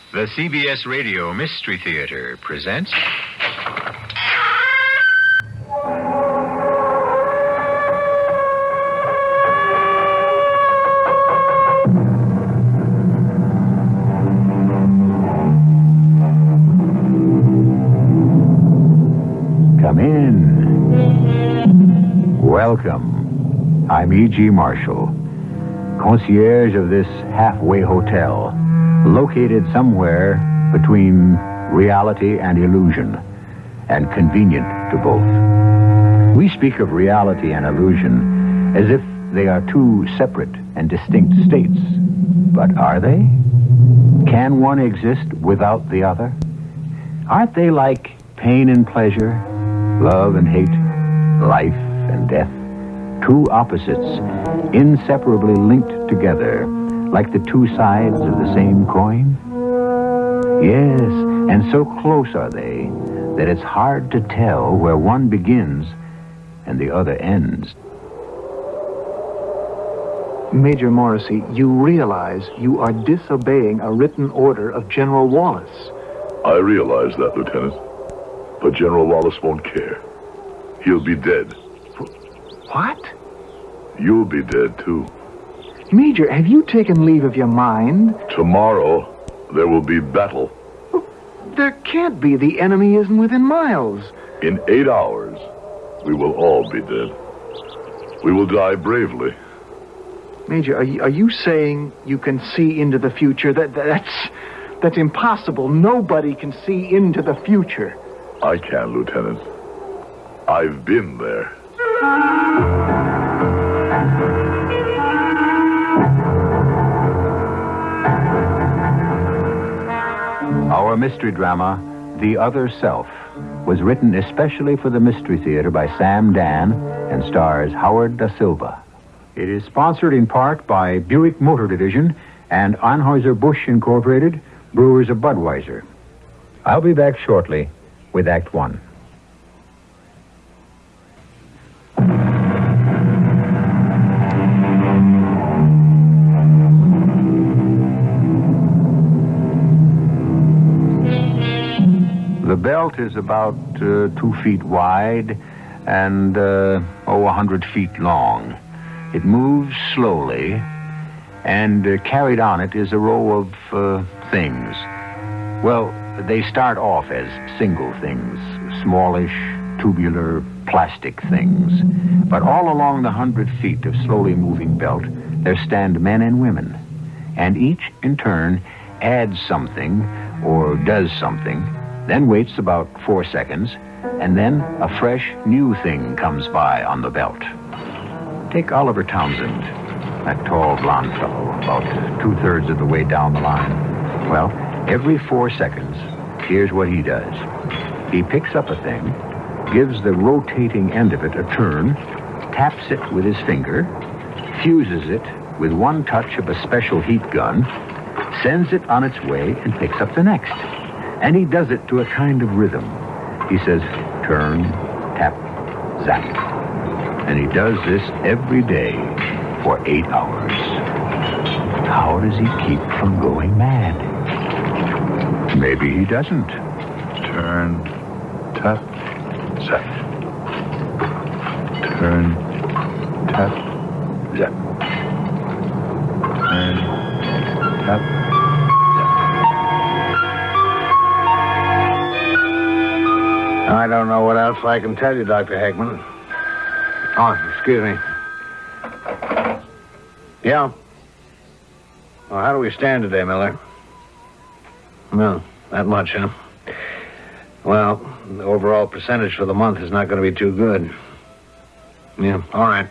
The CBS Radio Mystery Theater presents... Come in. Welcome. I'm E.G. Marshall, concierge of this halfway hotel, located somewhere between reality and illusion, and convenient to both. We speak of reality and illusion as if they are two separate and distinct states. But are they? Can one exist without the other? Aren't they like pain and pleasure, love and hate, life and death? Two opposites, inseparably linked together, like the two sides of the same coin? Yes, and so close are they that it's hard to tell where one begins and the other ends. Major Morrissey, you realize you are disobeying a written order of General Wallace. I realize that, Lieutenant. But General Wallace won't care. He'll be dead. What? You'll be dead, too. Major, have you taken leave of your mind? Tomorrow, there will be battle. There can't be. The enemy isn't within miles. In 8 hours, we will all be dead. We will die bravely. Major, are you saying you can see into the future? That's impossible. Nobody can see into the future. I can, Lieutenant. I've been there. Our mystery drama, The Other Self, was written especially for the Mystery Theater by Sam Dan and stars Howard Da Silva. It is sponsored in part by Buick Motor Division and Anheuser-Busch Incorporated, brewers of Budweiser. I'll be back shortly with Act One. The belt is about 2 feet wide and, 100 feet long. It moves slowly, and carried on it is a row of things. Well, they start off as single things, smallish, tubular, plastic things. But all along the 100 feet of slowly moving belt, there stand men and women. And each, in turn, adds something or does something, then waits about 4 seconds, and then a fresh, new thing comes by on the belt. Take Oliver Townsend, that tall, blond fellow, about 2/3 of the way down the line. Well, every 4 seconds, here's what he does. He picks up a thing, gives the rotating end of it a turn, taps it with his finger, fuses it with one touch of a special heat gun, sends it on its way, and picks up the next. And he does it to a kind of rhythm. He says, turn, tap, zap. And he does this every day for 8 hours. How does he keep from going mad? Maybe he doesn't. Turn, tap, zap. Turn, tap, zap. Turn, tap, zap. I don't know what else I can tell you, Dr. Heckman. Oh, excuse me. Yeah? Well, how do we stand today, Miller? No, that much, huh? Well, the overall percentage for the month is not going to be too good. Yeah, all right.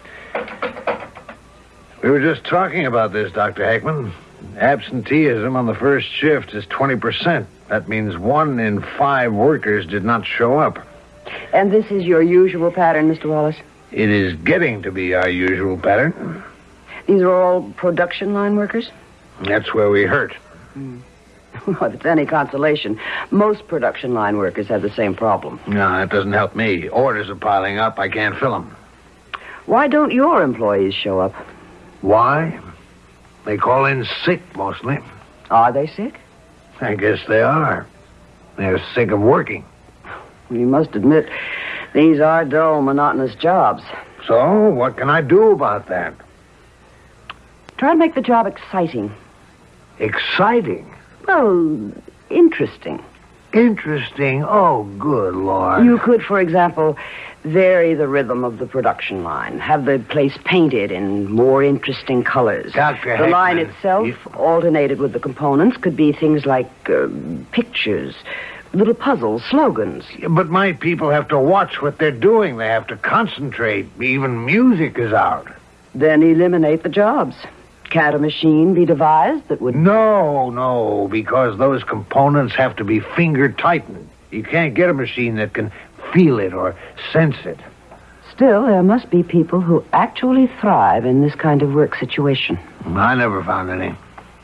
We were just talking about this, Dr. Heckman. Absenteeism on the first shift is 20%. That means 1 in 5 workers did not show up. And this is your usual pattern, Mr. Wallace? It is getting to be our usual pattern. These are all production line workers? That's where we hurt. Well, if it's any consolation, most production line workers have the same problem. No, that doesn't help me. Orders are piling up. I can't fill them. Why don't your employees show up? Why? They call in sick, mostly. Are they sick? I guess they are. They're sick of working. You must admit, these are dull, monotonous jobs. So, what can I do about that? Try to make the job exciting. Exciting? Well, interesting. Interesting? Oh, good Lord. You could, for example, vary the rhythm of the production line. Have the place painted in more interesting colors. Dr. The line Heckman, itself, alternated with the components, could be things like pictures, little puzzles, slogans. But my people have to watch what they're doing. They have to concentrate. Even music is out. Then eliminate the jobs. Can't a machine be devised that would... No, because those components have to be finger-tightened. You can't get a machine that can feel it or sense it. Still, there must be people who actually thrive in this kind of work situation. I never found any.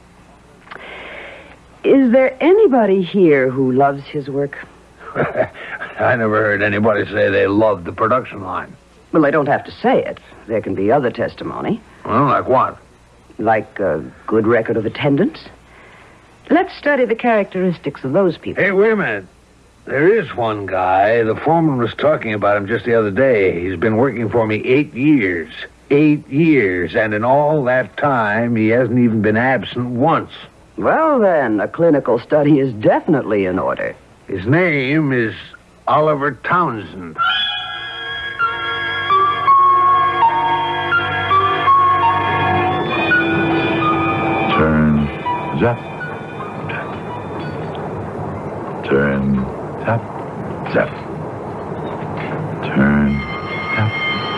Is there anybody here who loves his work? I never heard anybody say they loved the production line. Well, they don't have to say it. There can be other testimony. Well, like what? Like a good record of attendance. Let's study the characteristics of those people. Hey, wait a minute. There is one guy. The foreman was talking about him just the other day. He's been working for me 8 years. 8 years. And in all that time, he hasn't even been absent once. Well, then, a clinical study is definitely in order. His name is Oliver Townsend. Turn, zap, zap. Turn, zap, zap. Turn, zap.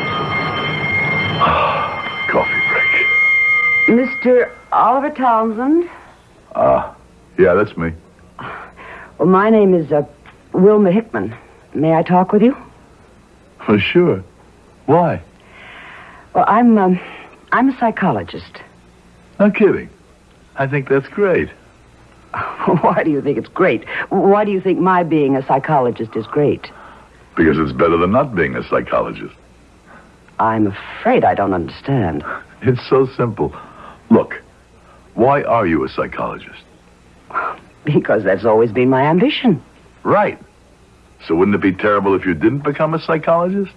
Coffee break. Mr. Oliver Townsend? Yeah, that's me. Well, my name is Wilma Hickman. May I talk with you? Oh, sure. Why? Well, I'm a psychologist. No kidding. I think that's great. Why do you think it's great? Why do you think my being a psychologist is great? Because it's better than not being a psychologist. I'm afraid I don't understand. It's so simple. Look, why are you a psychologist? Because that's always been my ambition. Right. So wouldn't it be terrible if you didn't become a psychologist?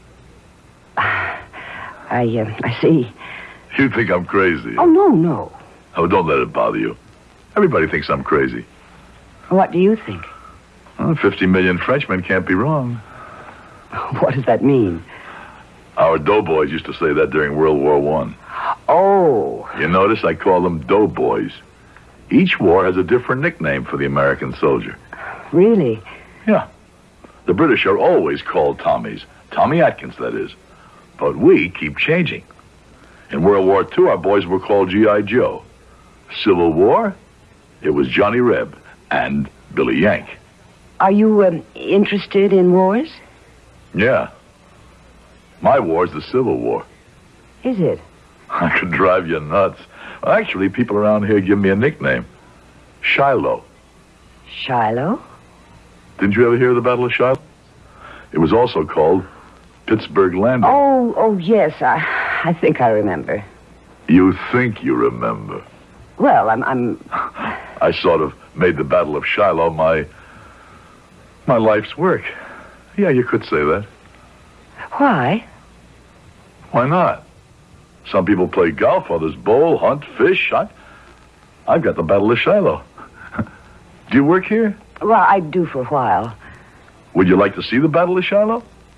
I see. You think I'm crazy. Oh, no. Oh, don't let it bother you. Everybody thinks I'm crazy. What do you think? Well, 50 million Frenchmen can't be wrong. What does that mean? Our doughboys used to say that during World War I. Oh. You notice I call them doughboys. Each war has a different nickname for the American soldier. Really? Yeah. The British are always called Tommies. Tommy Atkins, that is. But we keep changing. In World War II, our boys were called G.I. Joe. Civil War, it was Johnny Reb and Billy Yank. Are you interested in wars? Yeah. My war's the Civil War. Is it? I could drive you nuts. Well, actually, people around here give me a nickname. Shiloh. Shiloh? Didn't you ever hear of the Battle of Shiloh? It was also called Pittsburgh Landing. Oh, yes. I think I remember. You think you remember? Well, I'm... I sort of made the Battle of Shiloh my life's work. Yeah, you could say that. Why? Why not? Some people play golf, others bowl, hunt, fish. I've got the Battle of Shiloh. Do you work here? Well, I do for a while. Would you like to see the Battle of Shiloh?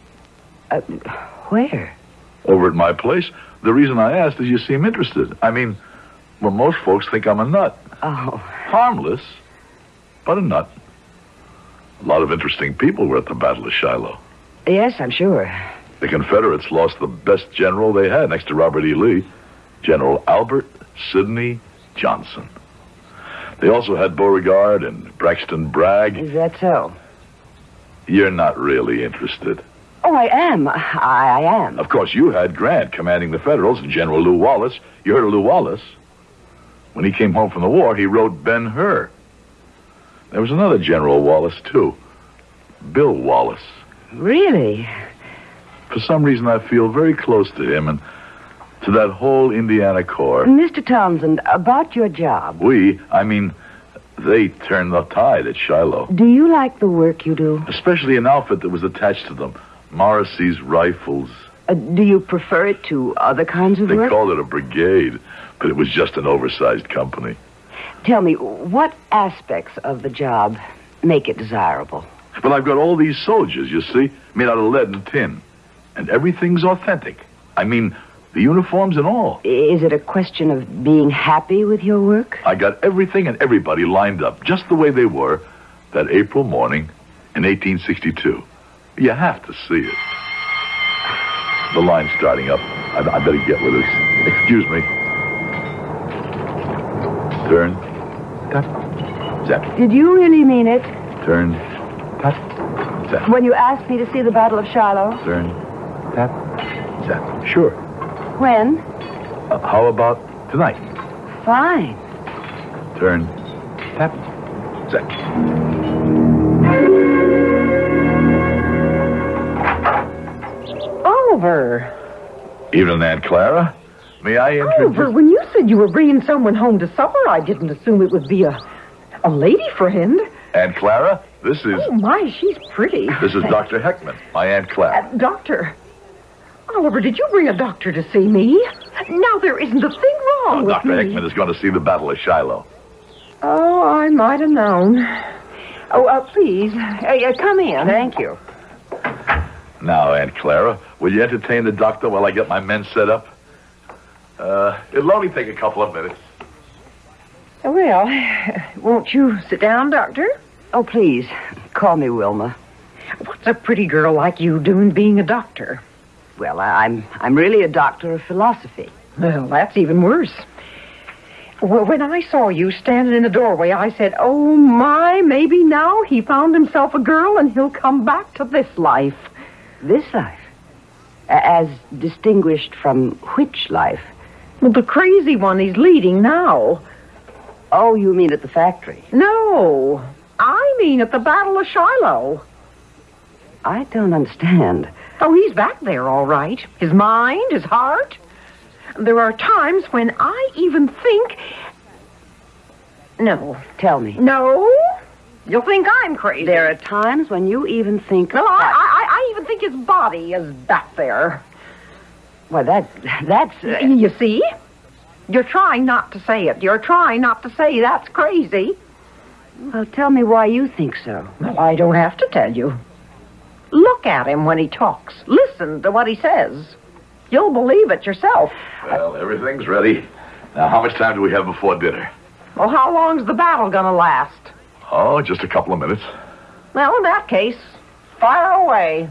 Where? Over at my place. The reason I asked is you seem interested. I mean, well, most folks think I'm a nut. Oh. Harmless, but a nut. A lot of interesting people were at the Battle of Shiloh. Yes, I'm sure. The Confederates lost the best general they had next to Robert E. Lee, General Albert Sidney Johnson. They also had Beauregard and Braxton Bragg. Is that so? You're not really interested. Oh, I am. I am. Of course, you had Grant commanding the Federals and General Lew Wallace. You heard of Lew Wallace? When he came home from the war, he wrote Ben-Hur. There was another General Wallace, too. Bill Wallace. Really? For some reason, I feel very close to him and to that whole Indiana Corps. Mr. Townsend, about your job. I mean, They turned the tide at Shiloh. Do you like the work you do? Especially an outfit that was attached to them. Morrissey's rifles. Do you prefer it to other kinds of They work? called it a brigade, but it was just an oversized company. Tell me, what aspects of the job make it desirable? Well, I've got all these soldiers, you see, made out of lead and tin. And everything's authentic. I mean, the uniforms and all. Is it a question of being happy with your work? I got everything and everybody lined up just the way they were that April morning in 1862. You have to see it. The line's starting up. I better get with this. Excuse me. Turn. Tap. Zap. Did you really mean it Turn. Tap. Zap. when you asked me to see the Battle of Shiloh? Turn. Tap. Zap. Sure. When? How about tonight? Fine. Turn. Tap. Zap. Oliver. Evening, Aunt Clara. May I introduce... Oliver, when you said you were bringing someone home to supper, I didn't assume it would be a lady friend. Aunt Clara, this is... Oh, my, she's pretty. This is Dr. Heckman, my Aunt Clara. Doctor. Oliver, did you bring a doctor to see me? Now, there isn't a thing wrong with Dr. me. Heckman is going to see the Battle of Shiloh. Oh, I might have known. Oh, please, come in. Thank you. Now, Aunt Clara, will you entertain the doctor while I get my men set up? It'll only take a couple of minutes. Well, won't you sit down, Doctor? Oh, please, call me Wilma. What's a pretty girl like you doing being a doctor? Well, I'm really a doctor of philosophy. Well, that's even worse. Well, when I saw you standing in the doorway, I said, oh, my, maybe now he found himself a girl and he'll come back to this life. This life? As distinguished from which life? Well, the crazy one he's leading now. Oh, you mean at the factory? No, I mean at the Battle of Shiloh. I don't understand. Oh, he's back there, all right. His mind, his heart. There are times when I even think... No. Tell me. No? You'll think I'm crazy. There are times when you even think... No, I even think his body is back there. Well, that's... You see? You're trying not to say it. You're trying not to say that's crazy. Well, tell me why you think so. Well, I don't have to tell you. Look at him when he talks. Listen to what he says. You'll believe it yourself. Well, everything's ready. Now, how much time do we have before dinner? Well, how long's the battle gonna last? Oh, just a couple of minutes. Well, in that case, fire away.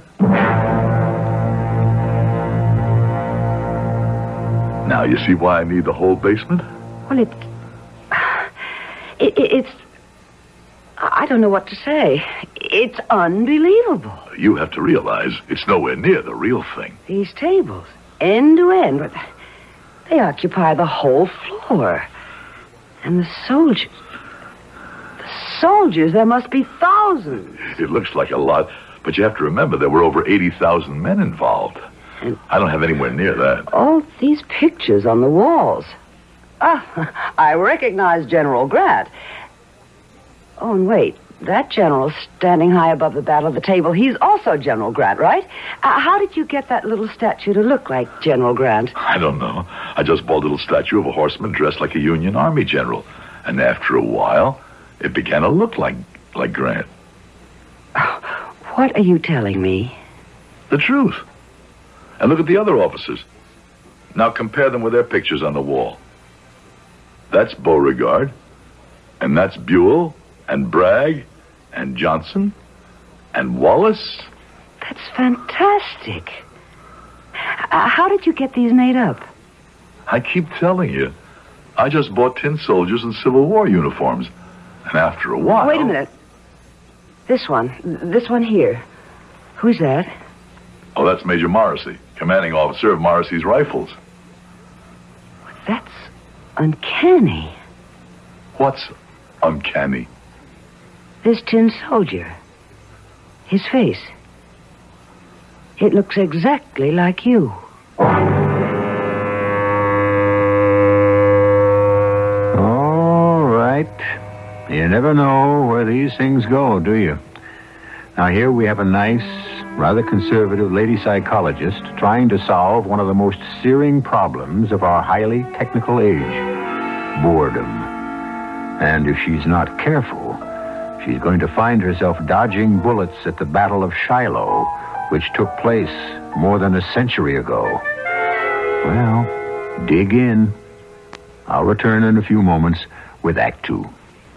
Now, you see why I need the whole basement? Well, it's... I don't know what to say. It's unbelievable. You have to realize it's nowhere near the real thing. These tables, end to end, but they occupy the whole floor. And the soldiers... there must be thousands. It looks like a lot, but you have to remember there were over 80,000 men involved. And I don't have anywhere near that. all these pictures on the walls. Ah, I recognize General Grant. Oh, and wait. That general standing high above the battle of the table, he's also General Grant, right? How did you get that little statue to look like General Grant? I don't know. I just bought a little statue of a horseman dressed like a Union Army general. And after a while, it began to look like Grant. What are you telling me? The truth. And look at the other officers. Now compare them with their pictures on the wall. That's Beauregard. And that's Buell. And Bragg. And Johnson. And Wallace. That's fantastic. How did you get these made up? I keep telling you. I just bought tin soldiers in Civil War uniforms. And after a while... Wait a minute. This one here. Who's that? Oh, that's Major Morrissey, commanding officer of Morrissey's rifles. That's uncanny. What's uncanny? This tin soldier. His face. It looks exactly like you. All right. You never know where these things go, do you? Now, here we have a nice, rather conservative lady psychologist trying to solve one of the most searing problems of our highly technical age, boredom. And if she's not careful, she's going to find herself dodging bullets at the Battle of Shiloh, which took place more than a century ago. Well, dig in. I'll return in a few moments with Act Two.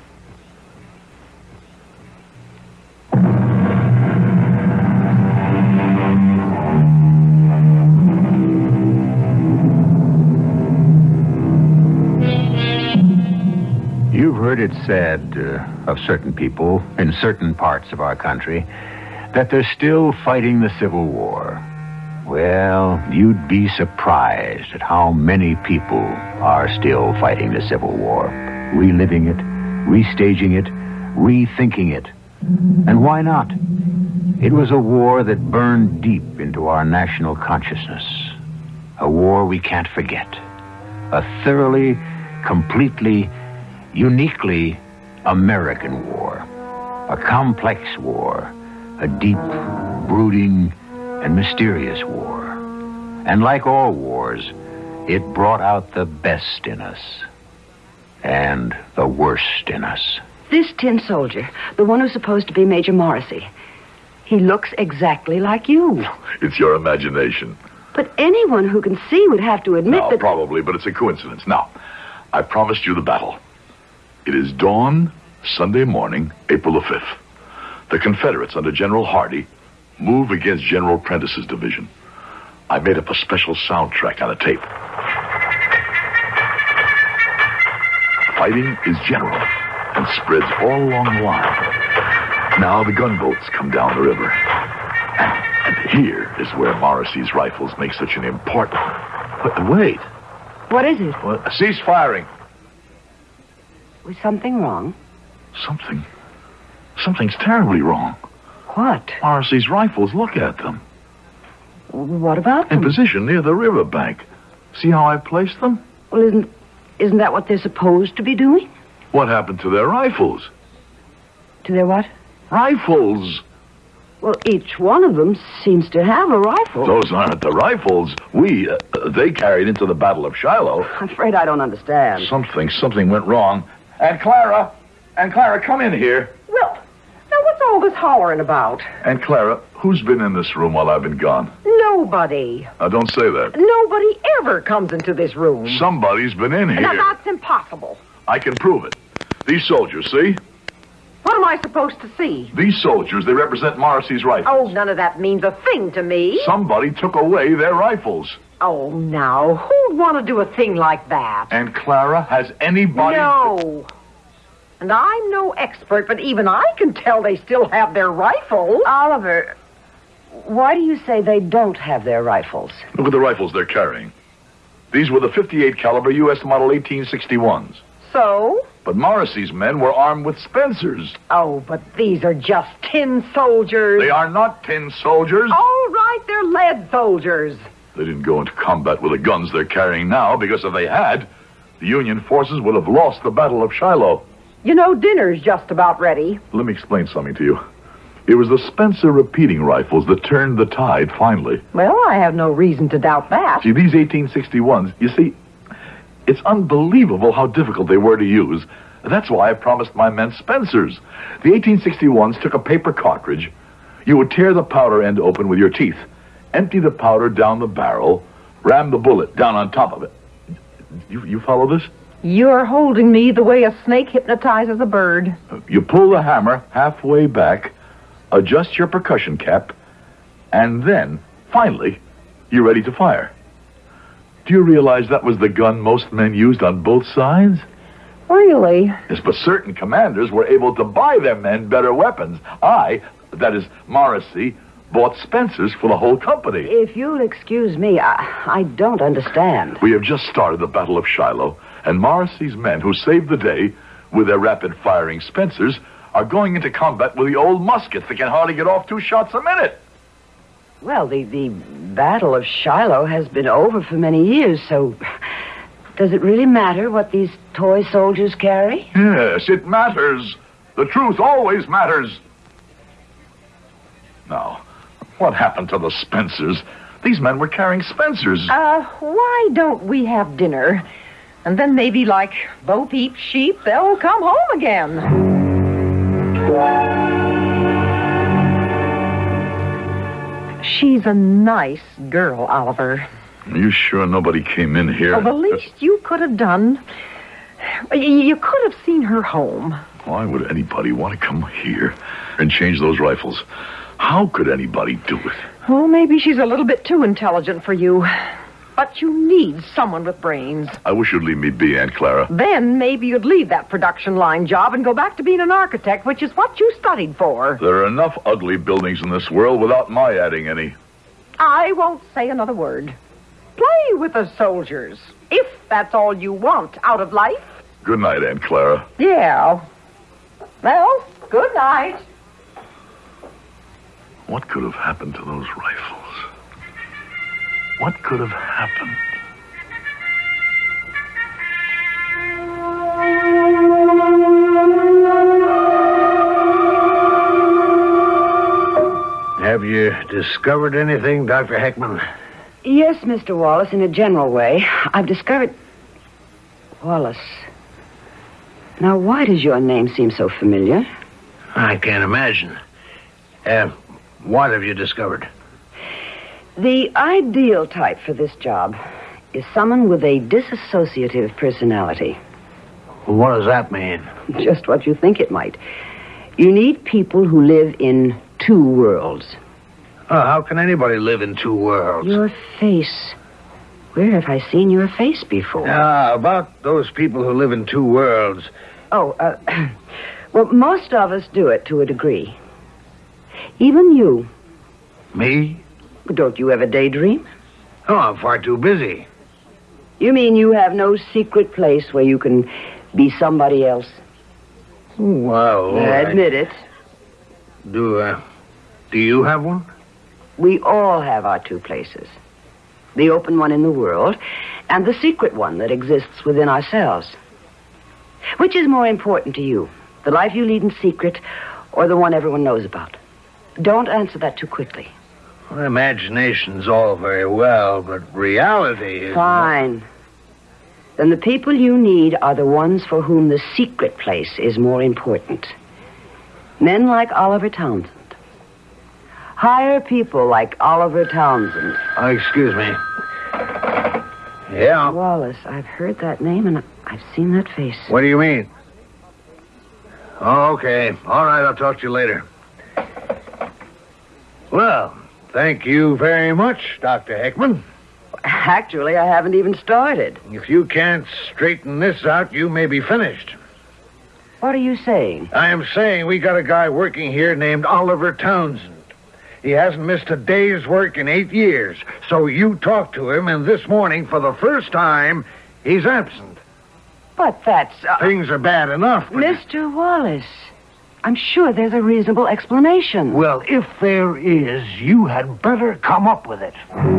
You've heard it said of certain people in certain parts of our country that they're still fighting the Civil War. Well, you'd be surprised at how many people are still fighting the Civil War, reliving it, restaging it, rethinking it. And why not? It was a war that burned deep into our national consciousness. A war we can't forget. A thoroughly, completely, uniquely American war. A complex war. A deep, brooding, and mysterious war. And like all wars, it brought out the best in us. And the worst in us. This tin soldier, the one who's supposed to be Major Morrissey, he looks exactly like you. It's your imagination. But anyone who can see would have to admit No, that... probably, but it's a coincidence. Now, I promised you the battle. It is dawn, Sunday morning, April the 5th. The Confederates, under General Hardee, move against General Prentice's division. I made up a special soundtrack on a tape. Fighting is general and spreads all along the line. Now the gunboats come down the river. And here is where Morrissey's rifles make such an important... Wait. What is it? Cease firing. Was something wrong? Something's terribly wrong. What? Morrissey's rifles, look at them. What about them? In position near the riverbank. See how I placed them? Well, isn't that what they're supposed to be doing? What happened to their rifles? To their what? Rifles. Well, each one of them seems to have a rifle. Those aren't the rifles they carried into the Battle of Shiloh. I'm afraid I don't understand. Something went wrong. And Clara, come in here. Well, now what's all this hollering about? And Clara, who's been in this room while I've been gone? Nobody. Don't say that. Nobody ever comes into this room. Somebody's been in here. Now, that's impossible. I can prove it. These soldiers, see? What am I supposed to see? These soldiers, they represent Morrissey's rifles. Oh, none of that means a thing to me. Somebody took away their rifles. Oh, now, who'd want to do a thing like that? And Clara, has anybody... No. And I'm no expert, but even I can tell they still have their rifles. Oliver, why do you say they don't have their rifles? Look at the rifles they're carrying. These were the .58 caliber U.S. model 1861s. So? But Morrissey's men were armed with Spencers. Oh, but these are just tin soldiers. They are not tin soldiers. All right, they're lead soldiers. They didn't go into combat with the guns they're carrying now, because if they had, the Union forces would have lost the Battle of Shiloh. You know, dinner's just about ready. Let me explain something to you. It was the Spencer repeating rifles that turned the tide, finally. Well, I have no reason to doubt that. See, these 1861s, you see, it's unbelievable how difficult they were to use. That's why I promised my men Spencers. The 1861s took a paper cartridge. You would tear the powder end open with your teeth, empty the powder down the barrel, ram the bullet down on top of it. You follow this? You're holding me the way a snake hypnotizes a bird. You pull the hammer halfway back, adjust your percussion cap, and then, finally, you're ready to fire. Do you realize that was the gun most men used on both sides? Really? Yes, but certain commanders were able to buy their men better weapons. That is, Morrissey, bought Spencers for the whole company. If you'll excuse me, I don't understand. We have just started the Battle of Shiloh, and Morrissey's men who saved the day with their rapid-firing Spencers are going into combat with the old muskets that can hardly get off 2 shots a minute. Well, the Battle of Shiloh has been over for many years, so Does it really matter what these toy soldiers carry? Yes, it matters. The truth always matters. Now, what happened to the Spencers? These men were carrying Spencers. Why don't we have dinner? And then maybe, like Bo Peep's sheep, they'll come home again. She's a nice girl, Oliver. Are you sure nobody came in here? Oh, the least you could have done. You could have seen her home. Why would anybody want to come here and change those rifles? How could anybody do it? Oh, maybe she's a little bit too intelligent for you. But you need someone with brains. I wish you'd leave me be, Aunt Clara. Then maybe you'd leave that production line job and go back to being an architect, which is what you studied for. There are enough ugly buildings in this world without my adding any. I won't say another word. Play with the soldiers, if that's all you want out of life. Good night, Aunt Clara. Yeah. Well, good night. What could have happened to those rifles? What could have happened? Have you discovered anything, Dr. Heckman? Yes, Mr. Wallace, in a general way. I've discovered... Wallace. Now, why does your name seem so familiar? I can't imagine. What have you discovered? The ideal type for this job is someone with a dissociative personality. What does that mean? Just what you think it might. You need people who live in two worlds. Oh, how can anybody live in two worlds? Your face. Where have I seen your face before? About those people who live in two worlds. Oh, well, most of us do it to a degree. Even you. Me? Don't you ever daydream? Oh, I'm far too busy. You mean you have no secret place where you can be somebody else? Well, Admit it. Do you have one? We all have our two places. The open one in the world, and the secret one that exists within ourselves. Which is more important to you, the life you lead in secret, or the one everyone knows about? Don't answer that too quickly. Well, imagination's all very well, but reality is... Fine. Then the people you need are the ones for whom the secret place is more important. Men like Oliver Townsend. Hire people like Oliver Townsend. Oh, excuse me. Yeah? Wallace, I've heard that name and I've seen that face. What do you mean? Oh, okay. All right, I'll talk to you later. Well, thank you very much, Dr. Heckman. Actually, I haven't even started. If you can't straighten this out, you may be finished. What are you saying? I am saying we got a guy working here named Oliver Townsend. He hasn't missed a day's work in 8 years. So you talked to him, and this morning, for the first time, he's absent. But that's... Things are bad enough. But... Mr. Wallace, I'm sure there's a reasonable explanation. Well, if there is, you had better come up with it.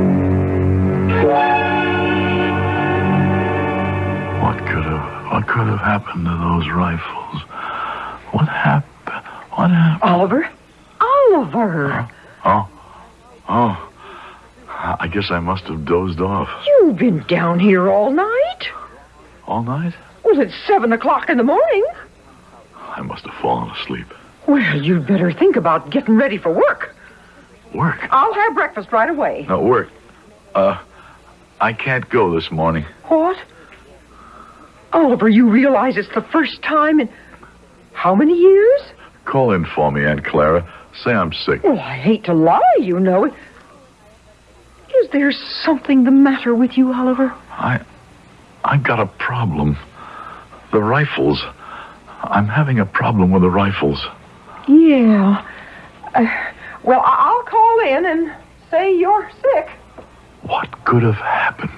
What could have happened to those rifles? What happened? Oliver? Oliver! Oh. I guess I must have dozed off. You've been down here all night? All night? Well, it's 7 o'clock in the morning. I must have fallen asleep. Well, you'd better think about getting ready for work. Work? I'll have breakfast right away. No, work. I can't go this morning. What? Oliver, you realize it's the first time in how many years? Call in for me, Aunt Clara. Say I'm sick. Well, I hate to lie, you know. Is there something the matter with you, Oliver? I got a problem. The rifles. I'm having a problem with the rifles. Yeah. Well, I'll call in and say you're sick. What could have happened?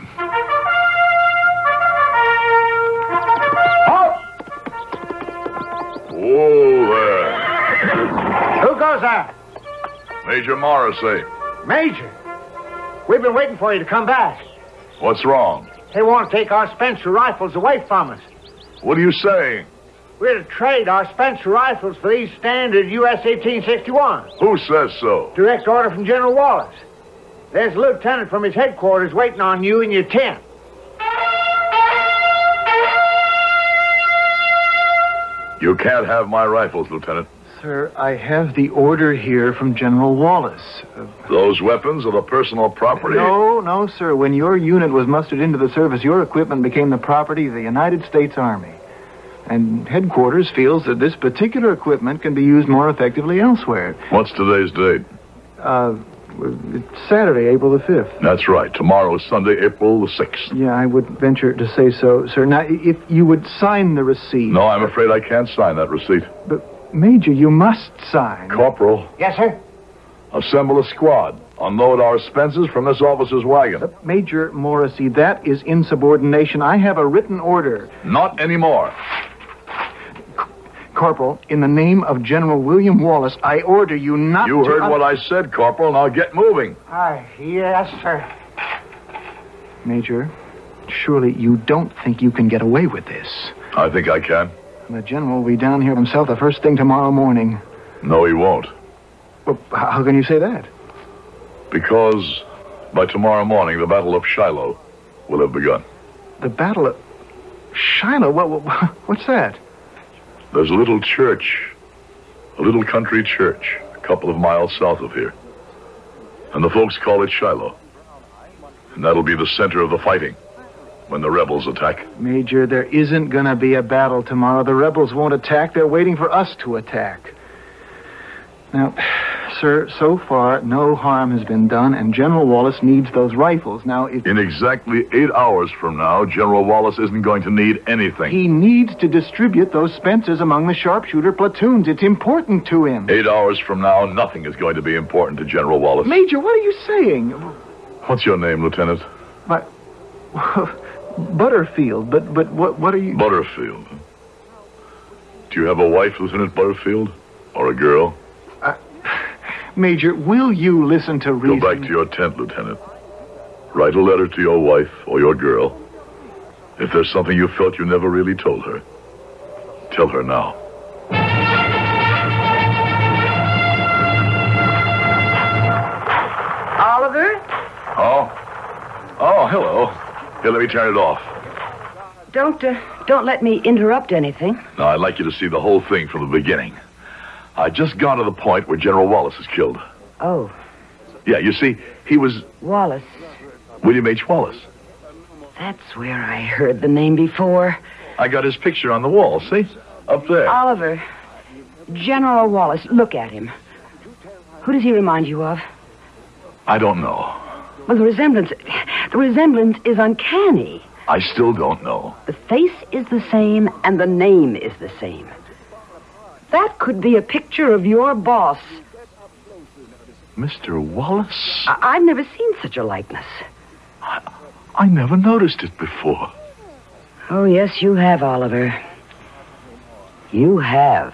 Whoa there. Who goes there? Major Morrissey. Major. We've been waiting for you to come back. What's wrong? They want to take our Spencer rifles away from us. What are you saying? We're to trade our Spencer rifles for these standard U.S. 1861. Who says so? Direct order from General Wallace. There's a lieutenant from his headquarters waiting on you in your tent. You can't have my rifles, Lieutenant. Sir, I have the order here from General Wallace. Those weapons are the personal property. No, sir. When your unit was mustered into the service, your equipment became the property of the United States Army. And headquarters feels that this particular equipment can be used more effectively elsewhere. What's today's date? It's Saturday, April the 5th. That's right. Tomorrow is Sunday, April the 6th. Yeah, I would venture to say so, sir. Now, if you would sign the receipt... No, I'm afraid I can't sign that receipt. But, Major, you must sign. Corporal. Yes, sir? Assemble a squad. Unload our Spencers from this officer's wagon. Major Morrissey, that is insubordination. I have a written order. Not anymore. Corporal, in the name of General William Wallace, I order you not to... You heard what I said, Corporal. Now get moving. Yes, sir. Major, surely you don't think you can get away with this. I think I can. The general will be down here himself the first thing tomorrow morning. No, he won't. Well, how can you say that? Because by tomorrow morning, the Battle of Shiloh will have begun. The Battle of Shiloh? What's that? There's a little church, a little country church, a couple of miles south of here. And the folks call it Shiloh. And that'll be the center of the fighting when the rebels attack. Major, there isn't going to be a battle tomorrow. The rebels won't attack. They're waiting for us to attack. Now, sir, so far, no harm has been done, and General Wallace needs those rifles. Now, if... In exactly 8 hours from now, General Wallace isn't going to need anything. He needs to distribute those Spencers among the sharpshooter platoons. It's important to him. 8 hours from now, nothing is going to be important to General Wallace. Major, what are you saying? What's your name, Lieutenant? My... Butterfield, but what are you... Butterfield. Do you have a wife, Lieutenant Butterfield? Or a girl? Major, will you listen to reason? Go back to your tent, Lieutenant. Write a letter to your wife or your girl. If there's something you felt you never really told her, tell her now. Oliver? Oh, hello. Here, let me turn it off. Don't let me interrupt anything. Now, I'd like you to see the whole thing from the beginning. I just got to the point where General Wallace is killed. Oh. Yeah, you see, he was... Wallace. William H. Wallace. That's where I heard the name before. I got his picture on the wall, see? Up there. Oliver. General Wallace. Look at him. Who does he remind you of? I don't know. Well, the resemblance is uncanny. I still don't know. The face is the same, and the name is the same. That could be a picture of your boss. Mr. Wallace? I've never seen such a likeness. I never noticed it before. Oh, yes, you have, Oliver. You have.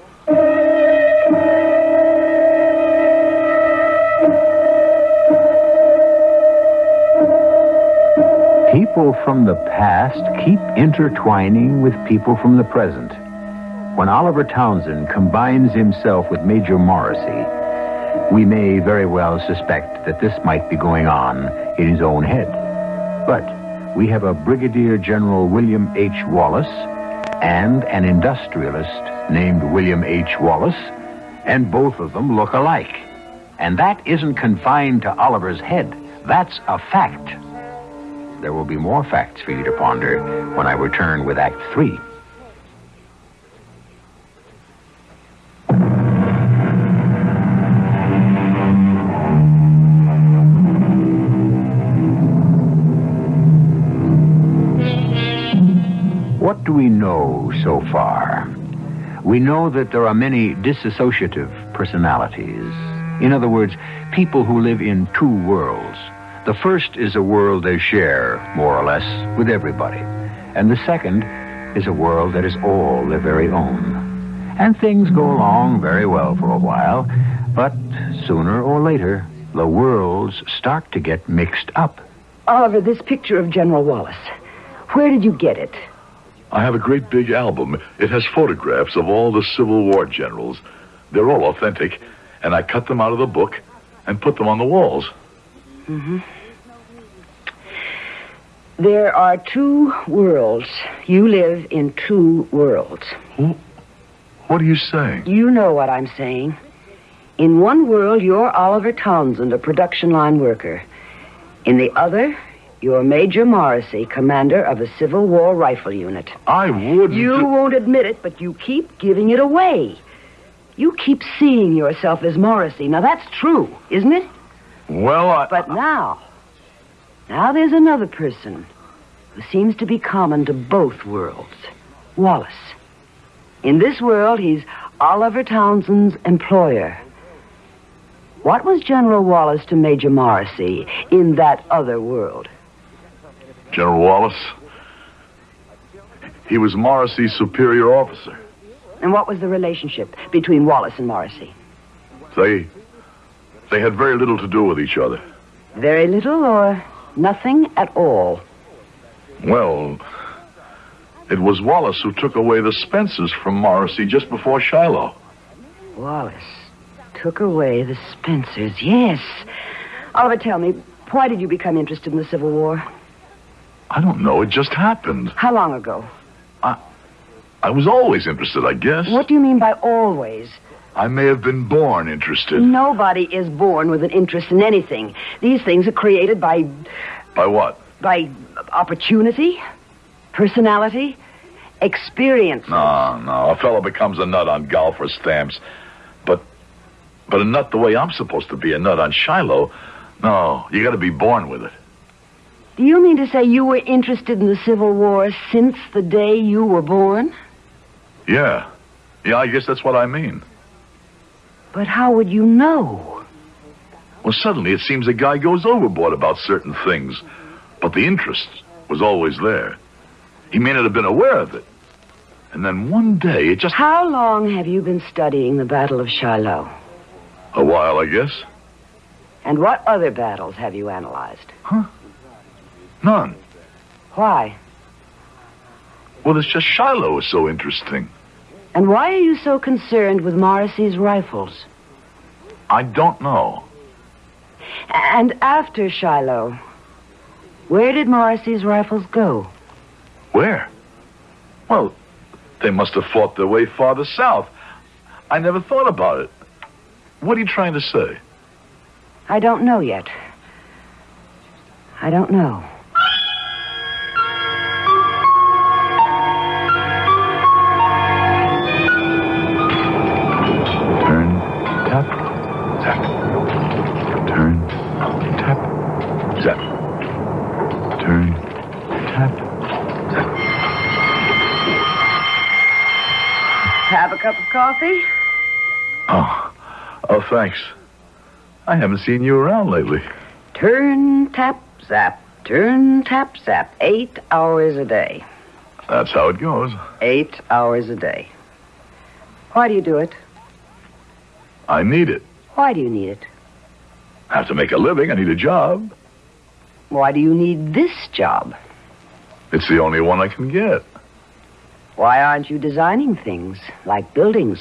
People from the past keep intertwining with people from the present. When Oliver Townsend combines himself with Major Morrissey, we may very well suspect that this might be going on in his own head. But we have a Brigadier General William H. Wallace and an industrialist named William H. Wallace, and both of them look alike. And that isn't confined to Oliver's head. That's a fact. There will be more facts for you to ponder when I return with Act 3. What do we know so far? We know that there are many dissociative personalities. In other words, people who live in two worlds. The first is a world they share, more or less, with everybody. And the second is a world that is all their very own. And things go along very well for a while, but sooner or later, the worlds start to get mixed up. Oliver, this picture of General Wallace, where did you get it? I have a great big album. It has photographs of all the Civil War generals. They're all authentic, and I cut them out of the book and put them on the walls. Mm-hmm. There are two worlds. You live in two worlds. What are you saying? You know what I'm saying. In one world, you're Oliver Townsend, a production line worker. In the other, you're Major Morrissey, commander of a Civil War rifle unit. I wouldn't... You won't admit it, but you keep giving it away. You keep seeing yourself as Morrissey. Now, that's true, isn't it? Well, But now there's another person who seems to be common to both worlds. Wallace. In this world, he's Oliver Townsend's employer. What was General Wallace to Major Morrissey in that other world? General Wallace, he was Morrissey's superior officer. And what was the relationship between Wallace and Morrissey? They had very little to do with each other. Very little or nothing at all? Well, it was Wallace who took away the Spencers from Morrissey just before Shiloh. Wallace took away the Spencers, yes. Oliver, tell me, why did you become interested in the Civil War? I don't know. It just happened. How long ago? I was always interested, I guess. What do you mean by always? I may have been born interested. Nobody is born with an interest in anything. These things are created by... By what? By opportunity, personality, experience. No. A fellow becomes a nut on golf or stamps. But a nut the way I'm supposed to be a nut on Shiloh, no, you got to be born with it. Do you mean to say you were interested in the Civil War since the day you were born? Yeah, I guess that's what I mean. But how would you know? Well, suddenly it seems a guy goes overboard about certain things, but the interest was always there. He may not have been aware of it. And then one day it just... How long have you been studying the Battle of Shiloh? A while, I guess. And what other battles have you analyzed? Huh? None. Why? Well, it's just Shiloh is so interesting. And why are you so concerned with Morrissey's rifles? I don't know. And after Shiloh, where did Morrissey's rifles go? Where? Well, they must have fought their way farther south. I never thought about it. What are you trying to say? I don't know yet. I don't know. Turn, tap, zap. Turn, tap, zap. Turn, tap, zap. Have a cup of coffee? Oh, thanks. I haven't seen you around lately. Turn, tap, zap. Turn, tap, zap. 8 hours a day. That's how it goes. 8 hours a day. Why do you do it? I need it. Why do you need it? I have to make a living. I need a job. Why do you need this job? It's the only one I can get. Why aren't you designing things, like buildings?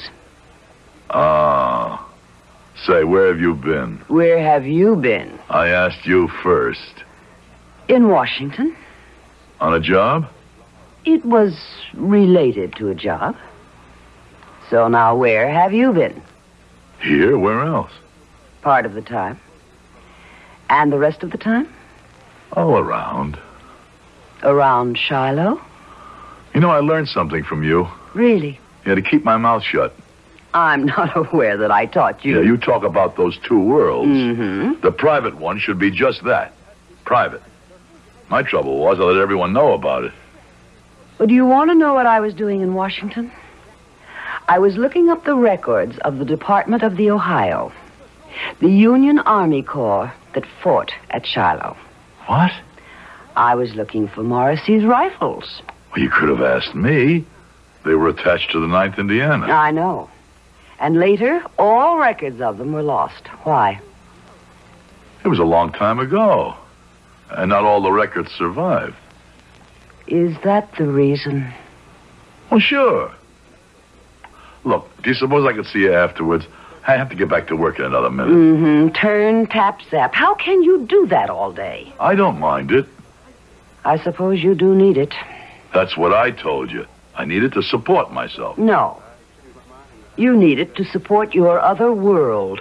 Say, where have you been? Where have you been? I asked you first. In Washington. On a job? It was related to a job. So now where have you been? Here? Where else? Part of the time. And the rest of the time? All around. Around Shiloh? You know, I learned something from you. Really? Yeah, to keep my mouth shut. I'm not aware that I taught you. Yeah, you talk about those two worlds. Mm-hmm. The private one should be just that. Private. My trouble was I let everyone know about it. Well, do you want to know what I was doing in Washington? I was looking up the records of the Department of the Ohio, the Union Army Corps that fought at Shiloh. What? I was looking for Morrissey's rifles. Well, you could have asked me. They were attached to the 9th Indiana. I know. And later, all records of them were lost. Why? It was a long time ago. And not all the records survive. Is that the reason? Well, sure. Look, do you suppose I could see you afterwards? I have to get back to work in another minute. Mm-hmm. Turn, tap, zap. How can you do that all day? I don't mind it. I suppose you do need it. That's what I told you. I need it to support myself. No. You need it to support your other world.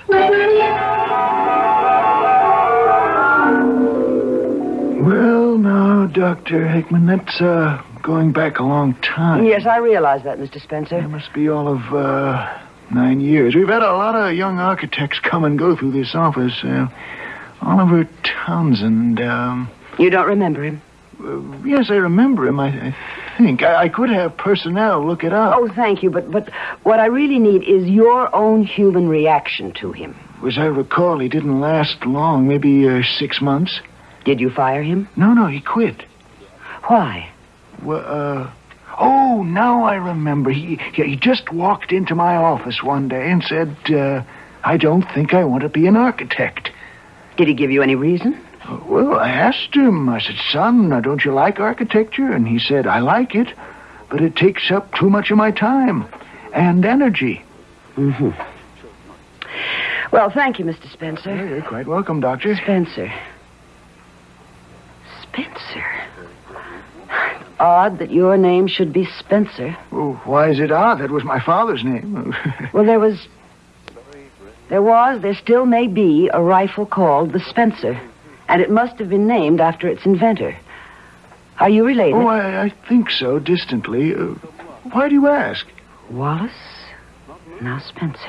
Well, now, Dr. Hickman, that's going back a long time. Yes, I realize that, Mr. Spencer. It must be all of 9 years. We've had a lot of young architects come and go through this office. Oliver Townsend. You don't remember him? Yes, I remember him, I think. I could have personnel look it up. Oh, thank you, but what I really need is your own human reaction to him. As I recall, he didn't last long, maybe 6 months. Did you fire him? No, he quit. Why? Well, oh, now I remember. He just walked into my office one day and said, I don't think I want to be an architect. Did he give you any reason? Well, I asked him. I said, son, don't you like architecture? And he said, I like it, but it takes up too much of my time and energy. Mm-hmm. Well, thank you, Mr. Spencer. Yeah, you're quite welcome, Doctor. Spencer. Odd that your name should be Spencer. Well, why is it odd? That was my father's name. Well, there still may be a rifle called the Spencer, and it must have been named after its inventor. Are you related? Oh, I think so, distantly. Why do you ask? Wallace, now Spencer.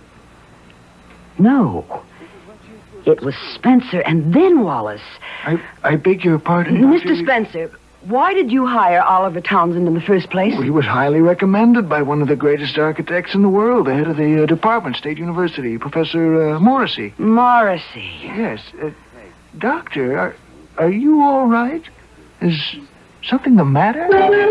No. It was Spencer and then Wallace. I beg your pardon, Mr. Spencer, why did you hire Oliver Townsend in the first place? Well, he was highly recommended by one of the greatest architects in the world, the head of the department, State University, Professor Morrissey. Morrissey. Yes. Doctor, are you all right? Is something the matter?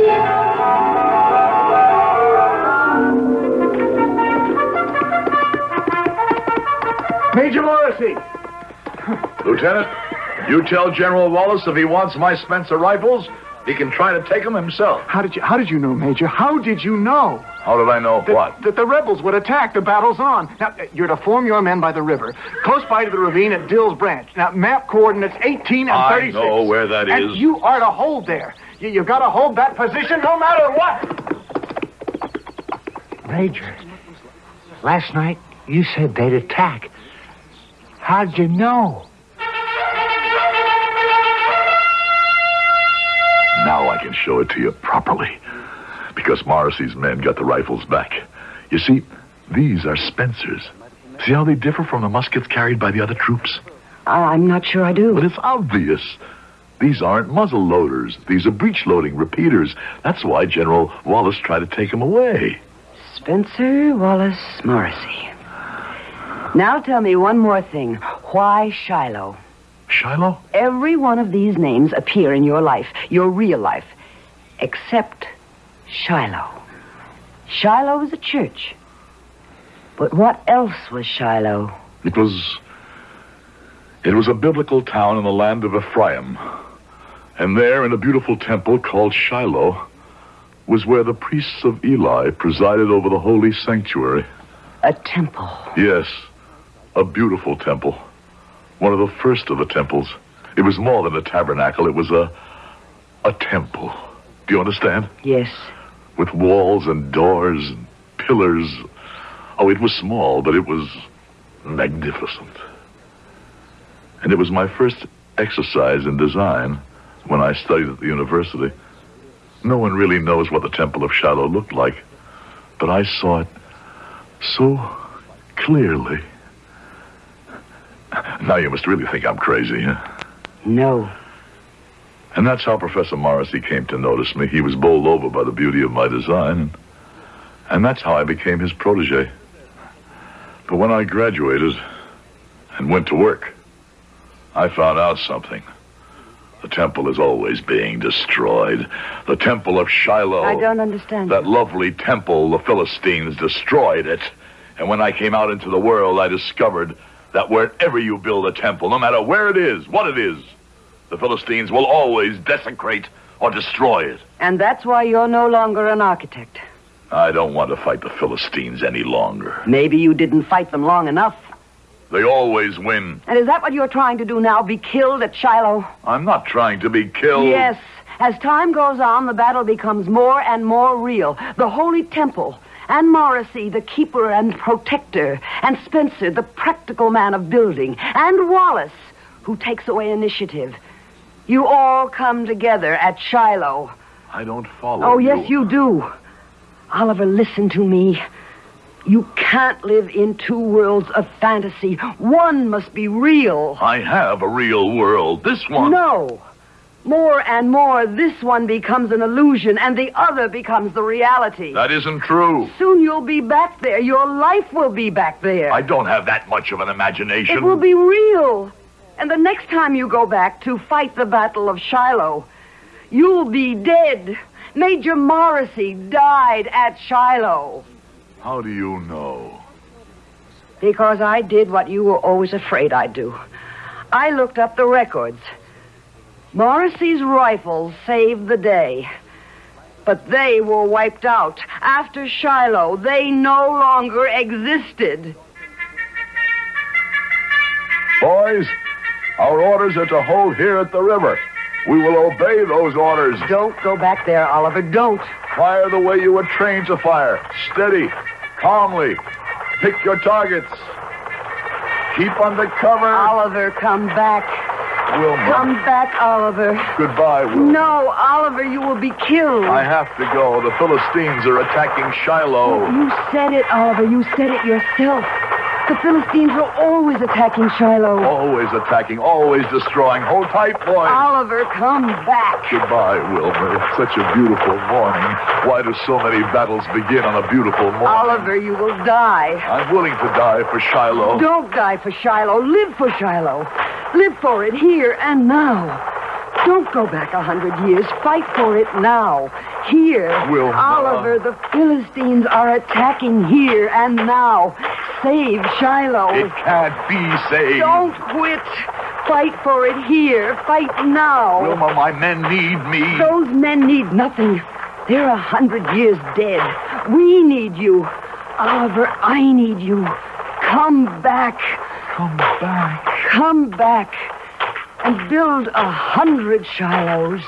Major Morrissey! Lieutenant, you tell General Wallace if he wants my Spencer rifles, he can try to take them himself. How did you know, Major? How did you know? How did I know what? That the rebels would attack. The battle's on. Now, you're to form your men by the river, close by to the ravine at Dill's Branch. Now, map coordinates 18 and 36. I know where that is. And you are to hold there. You've got to hold that position no matter what. Major, last night you said they'd attack. How'd you know? Now I can show it to you properly. Because Morrissey's men got the rifles back. You see, these are Spencers. See how they differ from the muskets carried by the other troops? I'm not sure I do. But it's obvious. These aren't muzzle loaders. These are breech-loading repeaters. That's why General Wallace tried to take them away. Spencer, Wallace, Morrissey. Now tell me one more thing. Why Shiloh? Shiloh? Every one of these names appear in your life, your real life, except Shiloh. Shiloh is a church. But what else was Shiloh? It was a biblical town in the land of Ephraim. And there, in a beautiful temple called Shiloh, was where the priests of Eli presided over the holy sanctuary. A temple. Yes, a beautiful temple. One of the first of the temples. It was more than a tabernacle. It was a temple. Do you understand? Yes. With walls and doors and pillars. Oh, it was small, but it was magnificent. And it was my first exercise in design when I studied at the university. No one really knows what the Temple of Shiloh looked like, but I saw it so clearly. Now you must really think I'm crazy, huh? No. And that's how Professor Morrissey came to notice me. He was bowled over by the beauty of my design, and that's how I became his protege. But when I graduated and went to work, I found out something. The temple is always being destroyed. The temple of Shiloh. I don't understand. That lovely temple, the Philistines destroyed it. And when I came out into the world, I discovered that wherever you build a temple, no matter where it is, what it is, The Philistines will always desecrate or destroy it. And that's why you're no longer an architect. I don't want to fight the Philistines any longer. Maybe you didn't fight them long enough. They always win. And is that what you're trying to do now, be killed at Shiloh? I'm not trying to be killed. Yes. As time goes on, the battle becomes more and more real. The Holy Temple, and Morrissey, the keeper and protector, and Spencer, the practical man of building, and Wallace, who takes away initiative. You all come together at Shiloh. I don't follow Oh, you. yes, you do. Oliver, listen to me. You can't live in two worlds of fantasy. One must be real. I have a real world. This one... No. More and more, this one becomes an illusion, and the other becomes the reality. That isn't true. Soon you'll be back there. Your life will be back there. I don't have that much of an imagination. It will be real. And the next time you go back to fight the Battle of Shiloh, you'll be dead. Major Morrissey died at Shiloh. How do you know? Because I did what you were always afraid I'd do. I looked up the records. Morrissey's rifles saved the day. But they were wiped out. After Shiloh, they no longer existed. Boys, our orders are to hold here at the river. We will obey those orders. Don't go back there, Oliver. Don't. Fire the way you were trained to fire. Steady, calmly. Pick your targets. Keep under cover. Oliver, come back. Wilma. Come back, Oliver. Goodbye, Wilma. No, Oliver, you will be killed. I have to go. The Philistines are attacking Shiloh. You said it, Oliver. You said it yourself. The Philistines are always attacking Shiloh. Always attacking, always destroying. Hold tight, boys. Oliver, come back. Goodbye, Wilma. It's such a beautiful morning. Why do so many battles begin on a beautiful morning? Oliver, you will die. I'm willing to die for Shiloh. Don't die for Shiloh. Live for Shiloh. Live for it here and now. Don't go back 100 years. Fight for it now. Here. Wilma. Oliver, the Philistines are attacking here and now. Save Shiloh. It can't be saved. Don't quit. Fight for it here. Fight now. Wilma, my men need me. Those men need nothing. They're 100 years dead. We need you. Oliver, I need you. Come back. Come back. Come back. And build 100 Shilohs.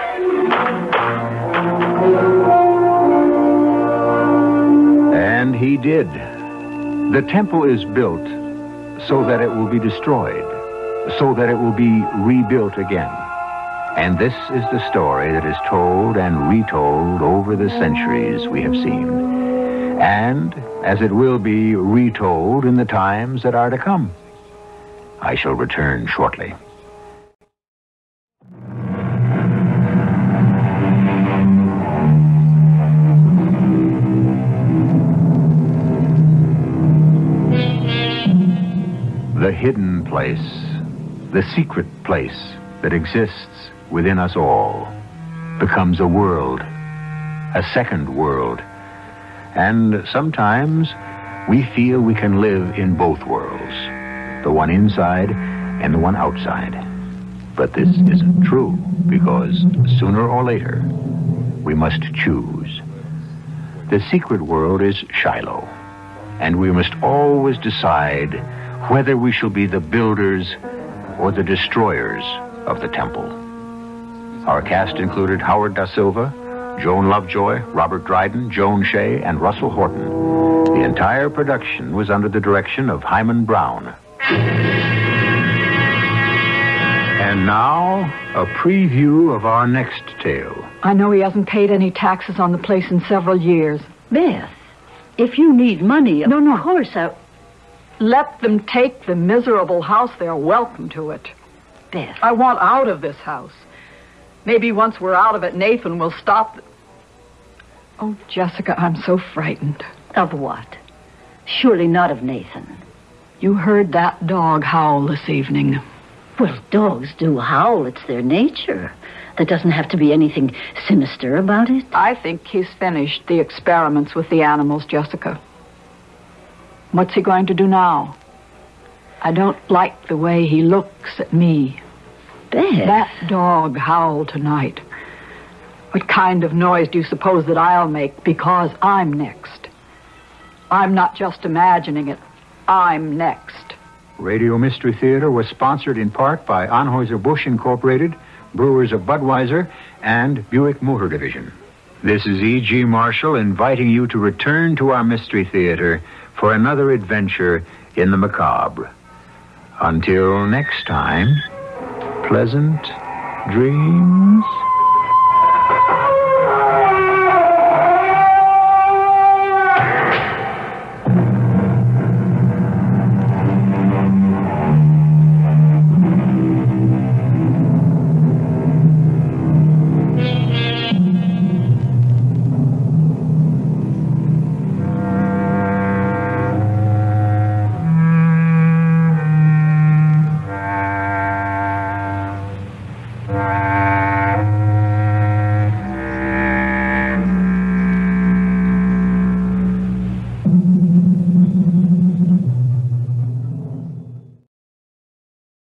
And he did. The temple is built so that it will be destroyed, so that it will be rebuilt again. And this is the story that is told and retold over the centuries we have seen. And as it will be retold in the times that are to come. I shall return shortly. The hidden place, the secret place that exists within us all, becomes a world, a second world. And sometimes we feel we can live in both worlds, the one inside and the one outside. But this isn't true, because sooner or later, we must choose. The secret world is Shiloh, and we must always decide whether we shall be the builders or the destroyers of the temple. Our cast included Howard Da Silva, Joan Lovejoy, Robert Dryden, Joan Shea, and Russell Horton. The entire production was under the direction of Hyman Brown. And now, a preview of our next tale. I know he hasn't paid any taxes on the place in several years. Beth, if you need money, No. of course Let them take the miserable house. They're welcome to it. Beth. I want out of this house. Maybe once we're out of it, Nathan will stop. Oh, Jessica, I'm so frightened. Of what? Surely not of Nathan. You heard that dog howl this evening. Well, dogs do howl. It's their nature. There doesn't have to be anything sinister about it. I think he's finished the experiments with the animals, Jessica. What's he going to do now? I don't like the way he looks at me. Beth. That dog howled tonight. What kind of noise do you suppose that I'll make because I'm next? I'm not just imagining it. I'm next. Radio Mystery Theater was sponsored in part by Anheuser-Busch Incorporated, Brewers of Budweiser, and Buick Motor Division. This is E.G. Marshall inviting you to return to our Mystery Theater for another adventure in the macabre. Until next time, pleasant dreams.